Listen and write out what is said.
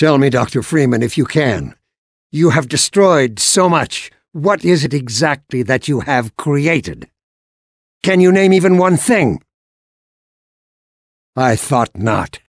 Tell me, Dr. Freeman, if you can. You have destroyed so much. What is it exactly that you have created? Can you name even one thing? I thought not.